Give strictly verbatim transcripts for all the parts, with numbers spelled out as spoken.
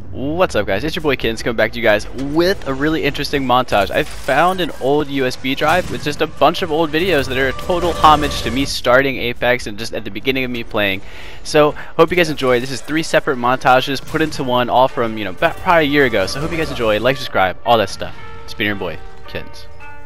What's up, guys? It's your boy Kiddens coming back to you guys with a really interesting montage. I found an old U S B drive with just a bunch of old videos that are a total homage to me starting Apex and just at the beginning of me playing. So hope you guys enjoy. This is three separate montages put into one, all from, you know, about probably a year ago. So hope you guys enjoy. Like, subscribe, all that stuff. It's been your boy Kiddens.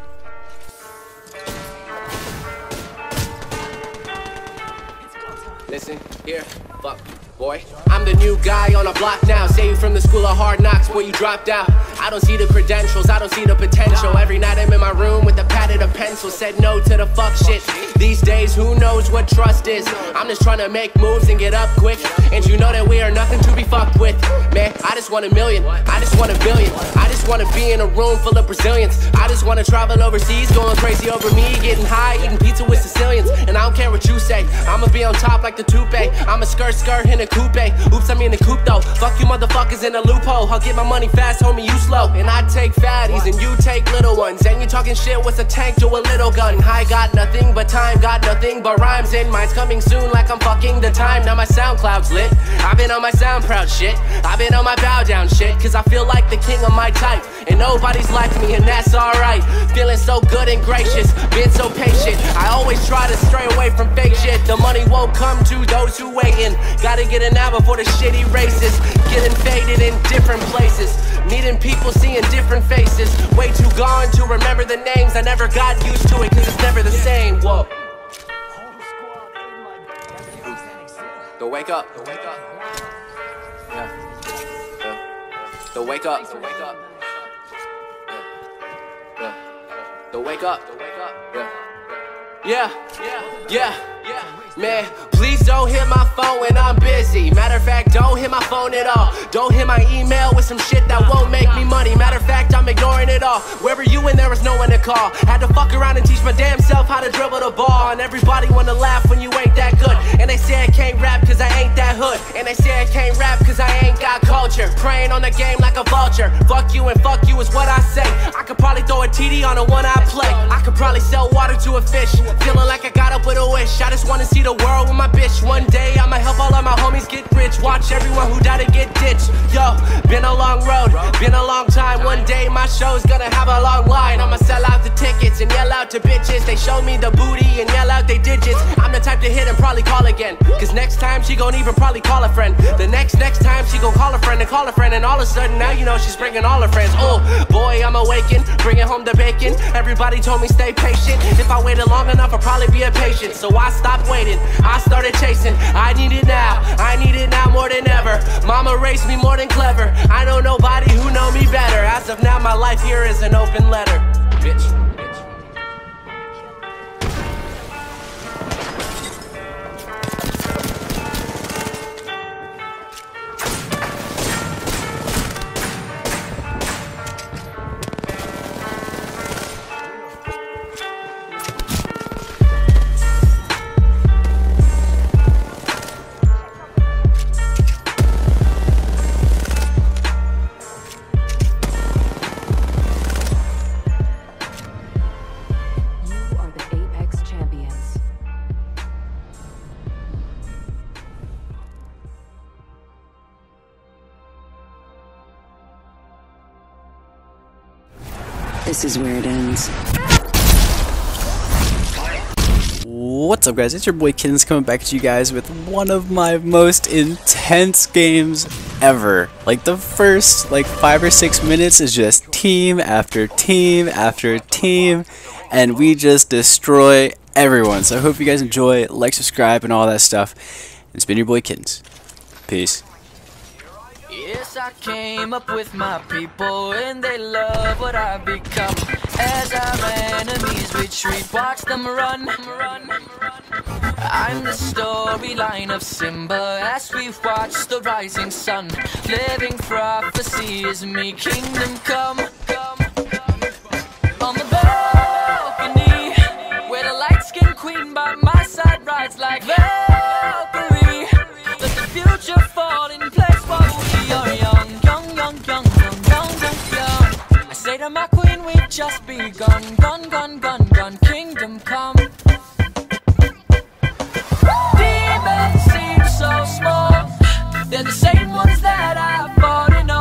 Listen, here, fuck, boy. I'm the new guy on a block now. Say you from the school of hard knocks, boy, you dropped out. I don't see the credentials, I don't see the potential. Every night I'm in my room with a pad and a pencil. Said no to the fuck shit. These days, who knows what trust is? I'm just trying to make moves and get up quick. And you know that we are nothing to be fucked with. Man, I just want a million, I just want a billion. I just want to be in a room full of Brazilians. I just want to travel overseas, going crazy over me, getting high, eating pizza with Sicilians. And I don't care what you say, I'ma be on top like the toupee. I'm a skirt skirt in a coupe. Oops, I'm in the coupe though. Fuck you motherfuckers in a loophole. I'll get my money fast, homie, you slow. And I take fatties and you take little ones. And you talking shit, what's a tank to a little gun? I got nothing but time, got nothing but rhymes. And mine's coming soon like I'm fucking the time. Now my SoundCloud's lit. I've been on my sound proud shit. I've been on my bow down shit. Cause I feel like the king of my type. And nobody's like me and that's alright. Feeling so good and gracious, been so patient. I always try to stray away from fake shit. The money won't come to those who waiting. Gotta get it now before the shitty races. Getting faded in different places. Meeting people, seeing different faces. Way too gone to remember the names. I never got used to it cause it's never the same. Whoa. The wake up. The wake up. Yeah. The, the wake up. The wake up. Yeah. The wake up. The wake up. Yeah. Yeah. Yeah. Yeah. Yeah. Man, please don't hit my phone when I'm busy. Matter of fact, don't hit my phone at all. Don't hit my email with some shit that won't make me money. Matter of fact, I'm ignoring it all. Where were you when there was no one to call? Had to fuck around and teach my damn self how to dribble the ball. And everybody wanna laugh when you ain't that good. And they say I can't rap cause I ain't that hood. And they say I can't rap cause I ain't got culture. Praying on the game like a vulture. Fuck you and fuck you is what I say. I could probably throw a T D on a one I play. I could probably sell water to a fish. Feeling like I got up with a wish. I just wanna see the world with my bitch. One day I'ma help all of my homies get rich. Watch everyone who died to get ditched. Yo, been a long road, been a long time. One day my show's gonna have a long line. I'ma sell out the tickets and yell out to bitches. They show me the booty and yell out they digits. I'm the type to hit and probably call again. Cause next time she gon' even probably call a friend. The next next time she gon' call a friend and call a friend. And all of a sudden now you know she's bringing all her friends. Oh boy, I'm awakened, bringing home the bacon. Everybody told me stay patient. If I waited long enough I'll probably be a patient. So I stopped waiting, I started chasing. I need it now, I need it now more than ever. Mama raised me more than clever. I know nobody who know me better. As of now my life here is an open letter. Bitch. This is where it ends. What's up, guys? It's your boy Kiddens coming back to you guys with one of my most intense games ever. Like the first like five or six minutes is just team after team after team, and we just destroy everyone. So I hope you guys enjoy, like, subscribe, and all that stuff. It's been your boy Kiddens. Peace. Yes, I came up with my people and they love what I've become. As our enemies retreat, watch them run, run, run. I'm the storyline of Simba as we watch the rising sun. Living prophecy is me, kingdom come, come. On the balcony, where the light-skinned queen by my side rides like Valkyrie. Let the future fall in place while we are young, young, young, young, young, young, young, young. I say to my queen, we've just begun. Gun, gun, gun, gun, kingdom come. Demons seem so small. They're the same ones that I fought in all.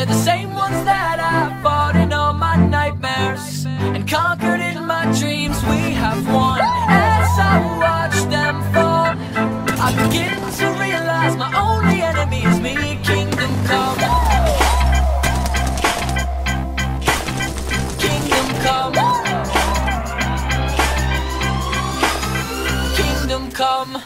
They're the same ones that I fought in all my nightmares and conquered in my dreams. We have won. As I watch them fall, I begin to realize my only enemy is me. Kingdom come, kingdom come, kingdom come.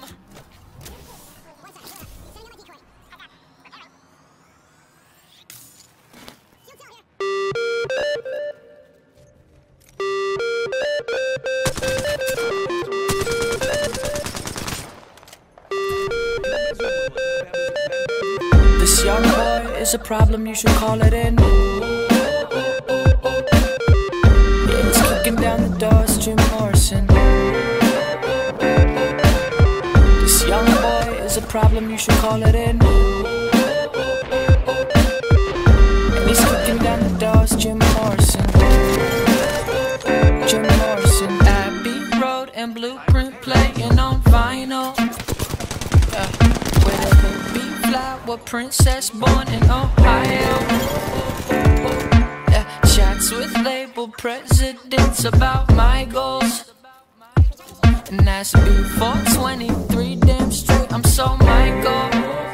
This young boy is a problem, you should call it in. Yeah, he's kicking down the doors, Jim Morrison. This young boy is a problem, you should call it in. And he's kicking down the doors, Jim Morrison. Jim Morrison. Abbey Road and Blueprint playing on vinyl. Yeah. With a baby flower princess born in Ohio. Yeah. Chats with label presidents about my goals. And that's before twenty-three, damn straight, I'm so Michael.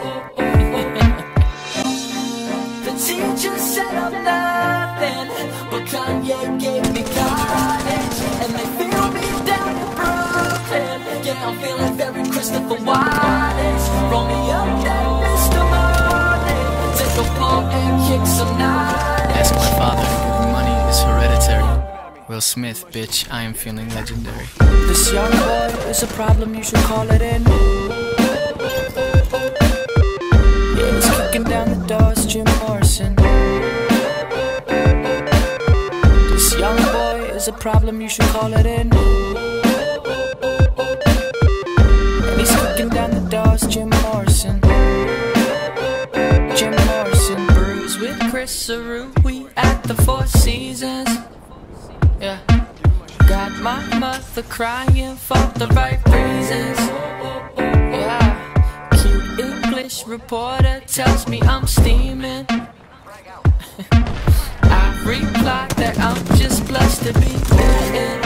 The teacher said I'm nothing, but Kanye gave me college. And they feel me down in Brooklyn. Yeah, I'm feeling very Christopher Wallace. Roll me up that Mister Money. Take a pull and kick some knives. Ask my father, giving money is hereditary. Will Smith, bitch, I am feeling legendary. This young boy is a problem, you should call it in. Yeah, he's kicking down the doors, Jim Morrison. This young boy is a problem, you should call it in. And he's kicking down the doors, Jim Morrison. Jim Morrison. Brews with Chris Cerui at the Four Seasons. Yeah. Got my mother crying for the right reasons. Yeah. Cute English reporter tells me I'm steaming. I reply that I'm just blessed to be bitten.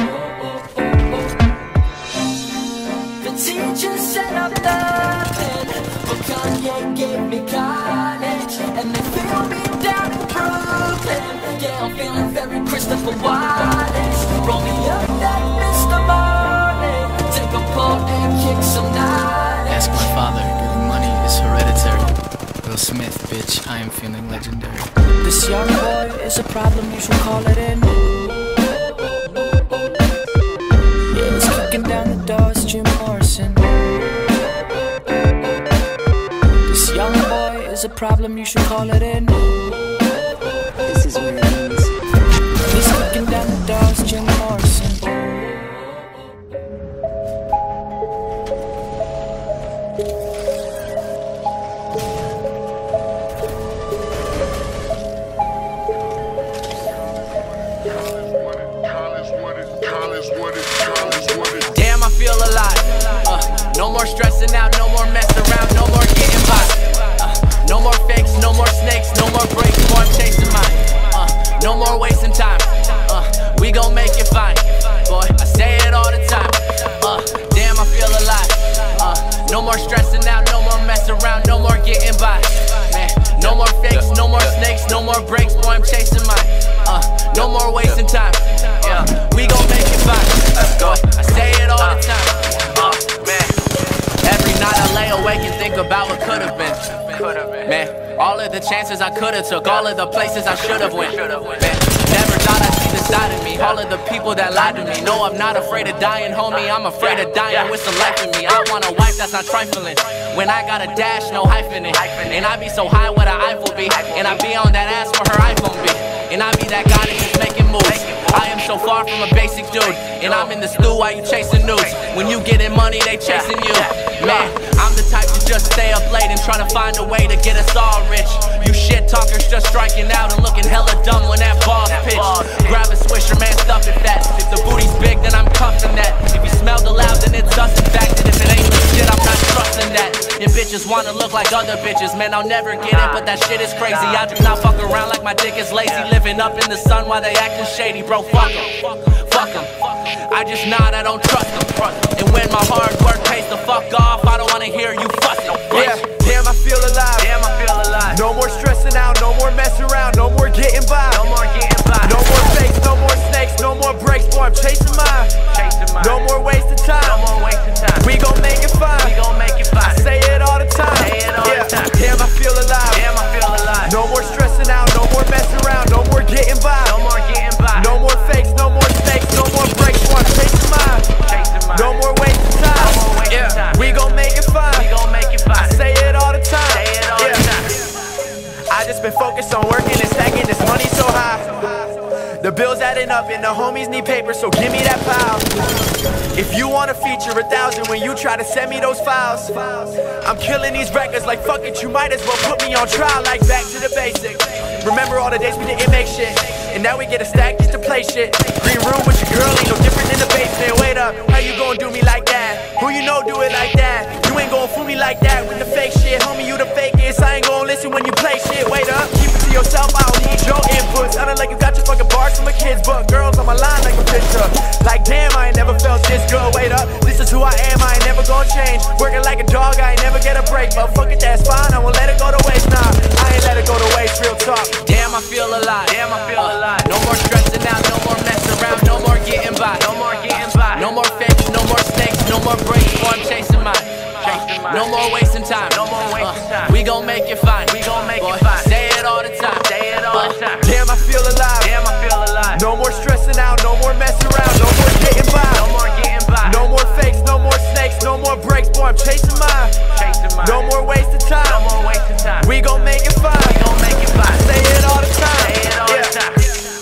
The teacher said I'm nothing, but Kanye gave me college. And they feel me down in Brooklyn. Yeah, I'm feeling very Christopher Wallace. Roll me up that Mister Money. Take a pull and kick some knives. Ask my father, giving money is hereditary. Will Smith, bitch, I am feeling legendary. This young boy is a problem, you should call it in. Yeah, he's kicking down the doors, Jim Morrison. This young boy is a problem, you should call it in. This is where it ends. He's kicking down the doors, Jim Morrison. Damn, I feel alive. Uh, no more stressing out, no more messing around, no more getting by. Uh, no more fakes, no more snakes, no more breaks, more I'm chasing mine. Uh, no more wasting time. Uh, we gon' make it fine. Boy, I say it all the time. Uh, damn, I feel alive. Uh, no more stressing out, no more messing around, no more getting by. Man, no more fakes, no more snakes, no more breaks, boy, I'm chasing mine. Uh, no more wasting time. Yeah, we gon' make it fine. Boy, I say it all the time. Uh, man, every night I lay awake and think about what could've been. Man, all of the chances I could've took, all of the places I should've went. Man, never thought I'd see the side of me, all of the people that lied to me. No, I'm not afraid of dying, homie, I'm afraid of dying with some life in me. I want a wife that's not trifling. When I got a dash, no hyphen in. And I be so high what an Eiffel be. And I be on that ass where her iPhone be. And I be that guy that's just making moves. I am so far from a basic dude. And I'm in the stew while you chasing news. When you getting money, they chasing you. Man, I'm the type to just stay up late and try to find a way to get us all rich. You shit talkers just striking out and looking hella dumb when that ball's pitched. Grab a swisher, man, stuff it fat. If the booty's big, then I'm cuffing that. If you smell the loud, then it's us in fact. And if it ain't legit, I'm not trusting that. And bitches wanna look like other bitches. Man, I'll never get it, but that shit is crazy. I do not fuck around like my dick is lazy. Living up in the sun while they acting shady. Bro, fuck em, fuck em. I just nod, I don't trust them. And when my hard work pays the fuck off, I don't wanna hear you fussing. Yeah, damn, I feel alive. Damn, I feel alive. No more stressing out, no more messing around, no more getting by. No more getting by. No more fakes, no more snakes, no more breaks. Boy, I'm chasing mine. Chasing mine. No more wasting time. No more wasting time. We gon' make it fine. We gon' make it fine. I say it all the time. Say it all yeah. the time. Damn, I feel alive. Damn, I feel alive. No more stressing out, no more messing around, no more getting by. No more getting by. No more fakes, no more snakes, no more breaks. Boy, I'm chasing mine. Chasing mine. No more wasting time. No more wasting yeah. time. We gon' make it fine. We gon' make it fine. I say it all the time. Say it all yeah. the time. I just been focused on working and stacking this money so high. The bills adding up and the homies need paper, so give me that pile. If you wanna feature a thousand when you try to send me those files, I'm killing these records like fuck it, you might as well put me on trial. Like back to the basics. Remember all the days we didn't make shit, and now we get a stack just to play shit. Green room with your girl ain't no different than the basement. Wait up, how you gon' do me like that? Who you know do it like that? You ain't gon' fool me like that with the fake shit. Homie, you the fakest, I ain't gon' listen when you play shit. Wait up, keep it to yourself, I don't need your input. Sounding like you got your fucking bars from a kid's book. Girls on my line like a picture. Like damn, I ain't never felt this good. Wait up, this is who I am, I ain't never gon' change. Working like a dog, I ain't never get a break. But fuck it, that's fine, I won't let it go to waste. Nah, I ain't let it go to waste, real talk. Damn, I feel alive. Damn, I feel uh, alive. No more stressing out, no more messing around, no more getting by. No more getting by. No more fakes, no more snakes, no more breaks. Boy, I'm chasing mine. Chasing mine. No more wasting time. No more wasting uh, time. We gon' make it fine. We gon' make Boy, it fine. Say it all the time. Say it all uh, the time. Damn, I feel alive. Damn, I feel alive. No more stressing out, no more messing around, no more getting by. No more getting by. No more fakes, no more snakes, no more breaks. Boy, I'm chasing mine. Chasing mine. No more wasting time. No more wasting time. We gon' make it fine. We gon' make it fine. Say it all the time. Say it all yeah. the time.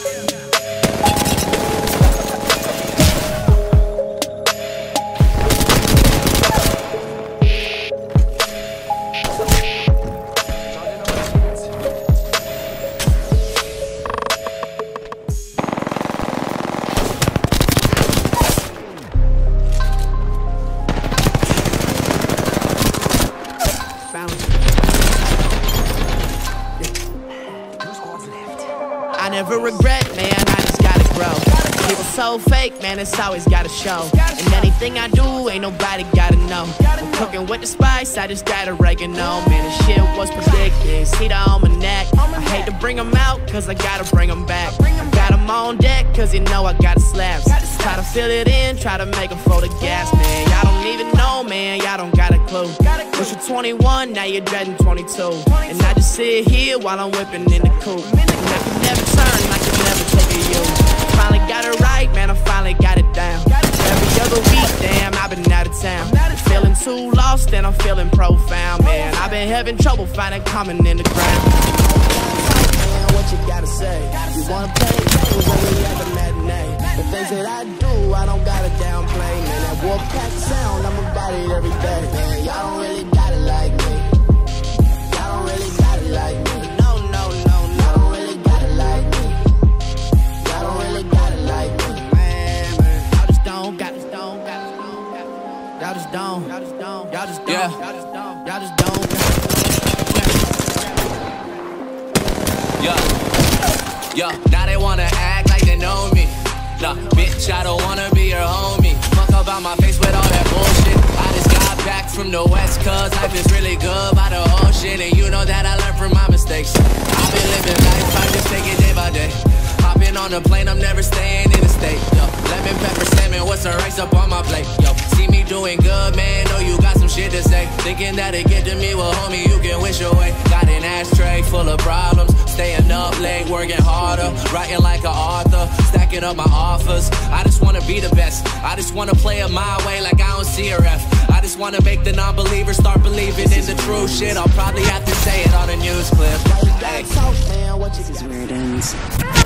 I never regret, man, I just gotta grow. People so fake, man, it's always gotta show. And anything I do, ain't nobody gotta know. I'm cooking with the spice, I just got oregano. Man, this shit was predicted, see the on my neck. I hate to bring them out, cause I gotta bring them back. I got them on deck, cause you know I got slaps. Try to fill it in, try to make them for the gas, man. Y'all don't even know, man, y'all don't got a clue. Push you twenty-one, now you're dreading twenty-two. And I just sit here while I'm whipping in the coupe. And I can never turn, I can never take a you. Finally got it right, man, I finally got it down. Every other week, damn, I've been out of town. Feeling too lost and I'm feeling profound, man. I've been having trouble finding common in the ground. Man, what you gotta say? You wanna play games when we at the matinee. The things that I do, I don't gotta downplay, man. That Wolfpack sound, I'm about it every day, man. Y'all don't really got it like me. Y'all don't really got it like me. No, no, no, no. Y'all don't really got it like me. Y'all don't really got it like me, man, man. Y'all just don't, got just don't, got just don't, got y'all just don't, y'all just don't, y'all just don't, yeah. y'all just don't, y'all just don't. Yeah, yeah. Now they wanna act like they know me. Nah, bitch, I don't wanna be your homie. Fuck about my face with all that bullshit. I just got back from the west, cause life is really good by the ocean. And you know that I learned from my mistakes. I've been living life, I just take it day by day. Hopping on a plane, I'm never staying in the state. Yo, lemon, pepper, salmon, what's the rice up on my plate? Yo, see me doing good, man, know you got some shit to say. Thinking that it get to me, well, homie, you can wish away. Got an ashtray full of problems. Staying up late, working harder, writing like an author, stacking up my offers. I just wanna be the best. I just wanna play it my way like I don't see a ref. I just wanna make the non-believers start believing in the true shit. I'll probably have to say it on a news clip. Hey. This is where it ends.